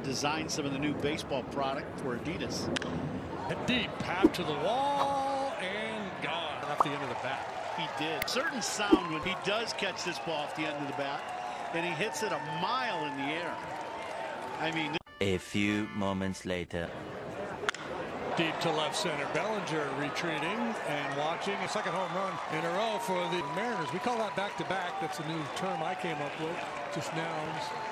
designed some of the new baseball product for Adidas. A deep pass to the wall and gone off the end of the bat. He did. Certain sound when he does catch this ball off the end of the bat, and he hits it a mile in the air. I mean, a few moments later. Deep to left center. Bellinger retreating and watching a second home run in a row for the Mariners. We call that back-to-back. That's a new term I came up with just now.